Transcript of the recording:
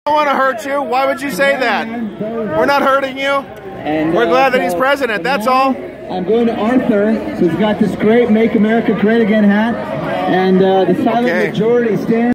don't want to hurt you. Why would you say that? We're not hurting you. We're glad that he's president, that's all. I'm going to Arthur, so he's got this great Make America Great Again hat, and the silent majority stands.